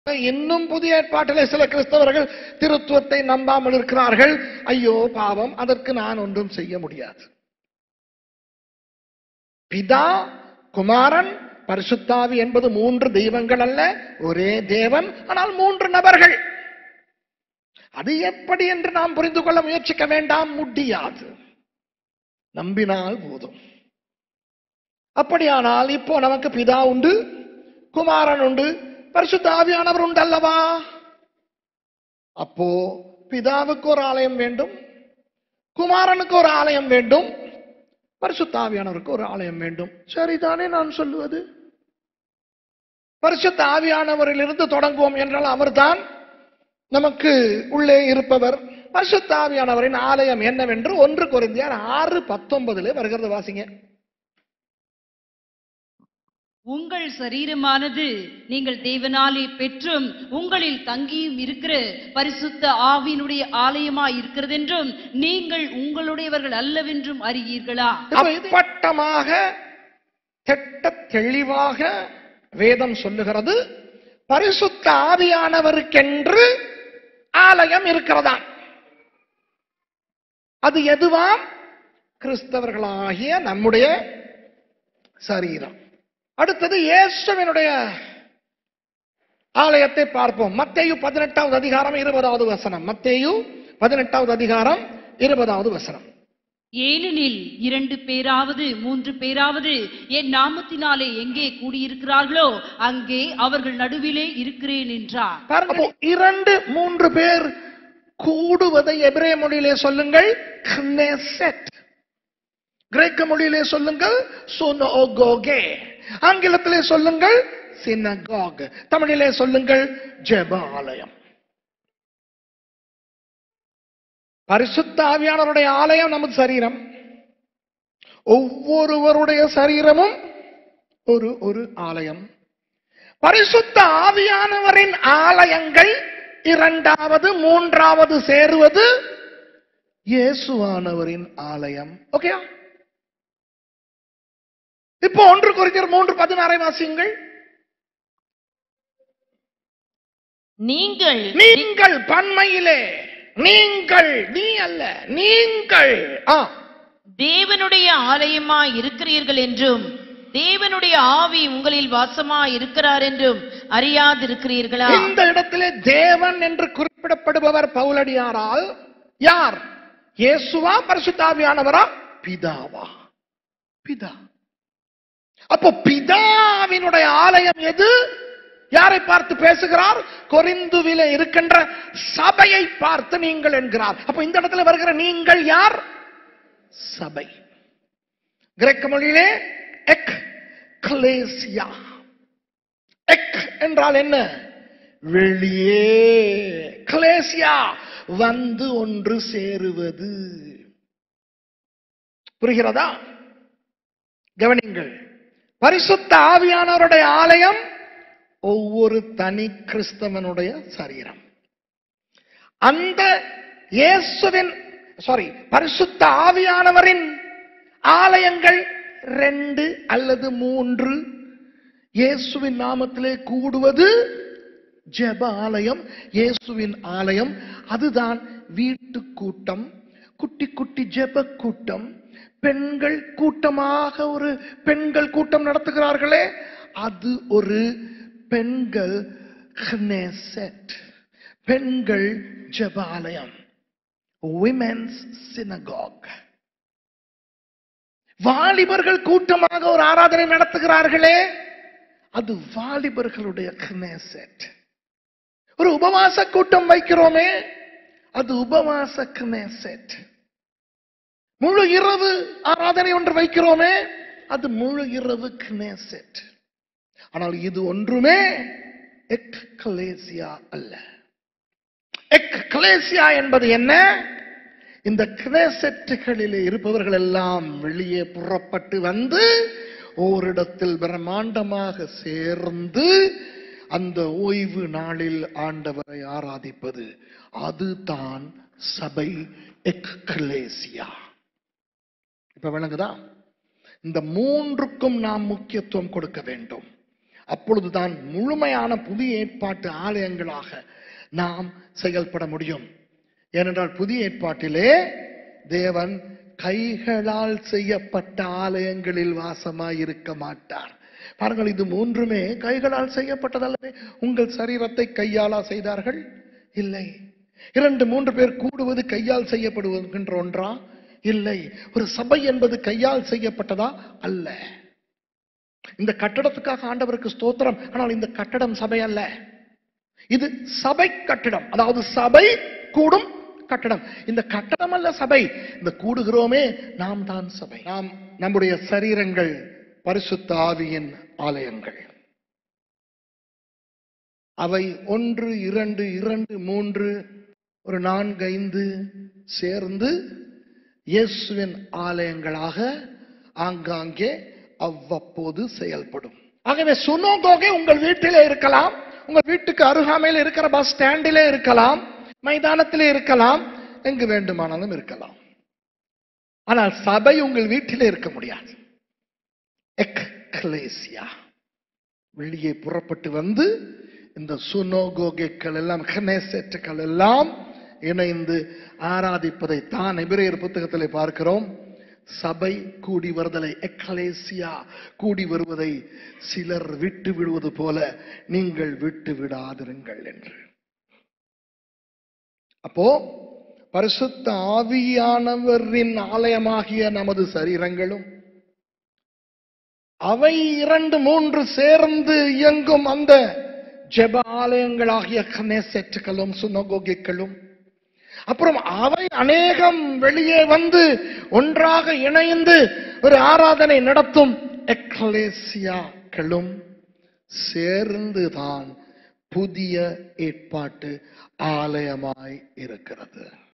இன்னும் புதிய ஏற்பாட்டிலே சில கிறிஸ்தவர்கள் திருத்துவத்தை நம்பாமல் இருக்கிறார்கள். ஐயோ பாவம், அதற்கு நான் ஒன்றும் செய்ய முடியாது. பிதா, குமாரன், பரிசுத்தாவி என்பது 3 தெய்வங்கள் அல்ல, ஒரே தேவன், ஆனால் 3 நபர்கள். அது எப்படி என்று நாம் புரிந்து கொள்ள முயற்சிக்க வேண்டாம், முடியாது. நம்பினால் போதும். அப்படியானால் இப்போ நமக்கு பிதா உண்டு, குமாரன் உண்டு, பரிசுத்த ஆவியானவர் உண்டு அல்லவா? அப்போ பிதாவுக்கு ஒரு ஆலயம் வேண்டும், குமாரனுக்கு ஒரு ஆலயம் வேண்டும், பரிசுத்த ஆவியானவருக்கு ஒரு ஆலயம் வேண்டும். சரிதானே நான் சொல்லுவது? பரிசுத்த ஆவியானவரிலிருந்து தொடங்குவோம் என்றால் அவர்தான் நமக்கு உள்ளே இருப்பவர். பரிசுத்த ஆவியானவரின் ஆலயம் என்னவென்று 1 கொரிந்தியர் 6:19 வருகிறது, வாசிங்க. உங்கள் சரீரமானது நீங்கள் தேவனாலே பெற்றும் உங்களில் தங்கியும் இருக்கிற பரிசுத்த ஆவியினுடைய ஆலயமாய் இருக்கிறது என்றும் நீங்கள் உங்களுடையவர்கள் அல்லவென்றும் அறியீர்களா? அப்பட்டமாக தெளிவாக வேதம் சொல்லுகிறது, பரிசுத்த ஆவியானவருக்கென்று ஆலயம் இருக்கிறதா. அது எதுவாம்? கிறிஸ்தவர்களாகிய நம்முடைய சரீரம். அடுத்தது இயேசுவினுடைய ஆலயத்தை பார்ப்போம். மத்தேயு 18வது அதிகாரம் 20வது வசனம். மத்தேயு 18வது அதிகாரம் 20வது வசனம். ஏனெனில் 2 பேராவது 3 பேராவது என் நாமத்தினாலே எங்கே கூடியிருக்கிறார்களோ அங்கே அவர்கள் நடுவிலே இருக்கிறேன் என்றார். 2 3 பேர் கூடுவதை எபிரேய மொழியிலே சொல்லுங்கள் கினெசெட், கிரேக்க மொழியிலே சொல்லுங்கள் சுனோகோகே, ஆங்கிலத்திலே சொல்லுங்கள் சினகாக், தமிழிலே சொல்லுங்கள் ஜெப ஆலயம். பரிசுத்த ஆவியானவருடைய ஆலயம் நமது சரீரம். ஒவ்வொருவருடைய சரீரமும் ஒரு ஆலயம். பரிசுத்த ஆவியானவரின் ஆலயங்கள் 2வது 3வது சேருவது இயேசுவானவரின் ஆலயம். ஓகே, இப்போ 1 கொரிந்தியர் 3:16 வாசியுங்கள். நீங்கள் பன்மையிலே, நீங்கள், நீ அல்ல, நீங்கள் தேவனுடைய ஆலயமாய் இருக்கிறீர்கள் என்றும் தேவனுடைய ஆவி உங்களில் வாசமாய் இருக்கிறார் என்றும் அறியாதிருக்கிறீர்களா? இந்த இடத்திலே தேவன் என்று குறிப்பிடப்படுபவர் பவுலடியாரால் யார்? இயேசுவா, பரிசுத்த ஆவியானவரா, பிதாவா? பிதா. அப்போ பிதாவினுடைய ஆலயம் எது? யாரை பார்த்து பேசுகிறார்? கொரிந்துவிலே இருக்கின்ற சபையை பார்த்து நீங்கள் என்கிறார். அப்ப இந்த இடத்துல வருகிற நீங்கள் யார்? சபை. கிரேக்க மொழியிலே எக்லேசியா. எக் என்றால் என்ன? வெளியே. கிளேசியா வந்து ஒன்று சேருவது. புரிகிறதா? கவனிங்கள், பரிசுத்த ஆவியானவருடைய ஆலயம் ஒவ்வொரு தனி கிறிஸ்தவனுடைய சரீரம். அந்த இயேசுவின் பரிசுத்த ஆவியானவரின் ஆலயங்கள் 2 அல்லது 3 இயேசுவின் நாமத்திலே கூடுவது ஜெப ஆலயம், இயேசுவின் ஆலயம். அதுதான் வீட்டு கூட்டம், குட்டி குட்டி ஜெப கூட்டம், பெண்கள் கூட்டமாக ஒரு பெண்கள் கூட்டம் நடத்துகிறார்களே, அது ஒரு பெண்கள் கினெசெட், பெண்கள் ஜெபாலயம், விமென்ஸ் சினகாக். வாலிபர்கள் கூட்டமாக ஒரு ஆராதனை நடத்துகிறார்களே, அது வாலிபர்களுடைய கினெசெட். ஒரு உபவாச கூட்டம் வைக்கிறோமே, அது உபவாச கினெசெட். முழு இரவு ஆராதனை ஒன்று வைக்கிறோமே, அது முழு இரவு கினெசெட். ஆனால் இது ஒன்றுமே எக்லேசியா அல்ல. எக்லேசியா என்பது என்ன? இந்த கினெசெட்டுகளிலே இருப்பவர்கள் எல்லாம் வெளியே புறப்பட்டு வந்து ஓரிடத்தில் பிரம்மாண்டமாக சேர்ந்து அந்த ஓய்வு நாளில் ஆண்டவரை ஆராதிப்பது, அதுதான் சபை, எக்லேசியா. இப்ப விளங்குதா? இந்த 3க்கும் நாம் முக்கியத்துவம் கொடுக்க வேண்டும். அப்பொழுதுதான் முழுமையான புதிய ஏற்பாட்டு ஆலயங்களாக நாம் செயல்பட முடியும். ஏனென்றால் புதிய ஏற்பாட்டிலே தேவன் கைகளால் செய்யப்பட்ட ஆலயங்களில் வாசமாயிருக்க மாட்டார். பாருங்கள், இது மூன்றுமே கைகளால் செய்யப்பட்டதல்லவே. உங்கள் சரீரத்தை கையாலா செய்தார்கள்? இல்லை. 2-3 பேர் கூடுவது கையால் செய்யப்படுகின்ற ஒன்றா? இல்லை. ஒரு சபை என்பது கையால் செய்யப்பட்டதா? அல்ல. இந்த கட்டடத்துக்காக ஆண்டவருக்கு ஸ்தோத்திரம். ஆனால் இந்த கட்டடம் சபை அல்ல, இது சபை கட்டடம். அதாவது சபை கூடும் கட்டடம். இந்த கட்டடம் அல்ல சபை. இந்த கூடுகிறோமே நாம் தான் சபை. நாம் நம்முடைய சரீரங்கள் பரிசுத்த ஆவியின் ஆலயங்கள். அவை 1, 2, 2, 3, ஒரு 4, 5 சேர்ந்து இயேசுவின் ஆலயங்களாக ஆங்காங்கே அவ்வப்போது செயல்படும். ஆகவே சுனோகோகே உங்கள் வீட்டிலே இருக்கலாம், உங்கள் வீட்டுக்கு அருகாமையில் இருக்கிற பஸ் ஸ்டாண்டிலே இருக்கலாம், மைதானத்திலே இருக்கலாம், எங்கு வேண்டுமானாலும் இருக்கலாம். ஆனால் சபை உங்கள் வீட்டிலே இருக்க முடியாது. எக்லேசியா வெளியே புறப்பட்டு வந்து இந்த சுனோகோகேக்கள் எல்லாம், கனேசெட்டுகள் எல்லாம் இணைந்து ஆராதிப்பதை தான் எபிரேயர் புத்தகத்திலே பார்க்கிறோம். சபை கூடி வருதலை, எக்லேசியா கூடி வருவதை சிலர் விட்டு விடுவது போல நீங்கள் விட்டு விடாதிருங்கள் என்று. அப்போ பரிசுத்த ஆவியானவரின் ஆலயமாகிய நமது சரீரங்களும் அவை 2-3 சேர்ந்து இயங்கும் அந்த ஜெப ஆலயங்களாகிய கனேசெட்டுகளும் சுனோகோகேக்களும், அப்புறம் அவை அநேகம் வெளியே வந்து ஒன்றாக இணைந்து ஒரு ஆராதனை நடத்தும் எக்லேசியாக்களும் சேர்ந்துதான் புதிய ஏற்பாட்டு ஆலயமாய் இருக்கிறது.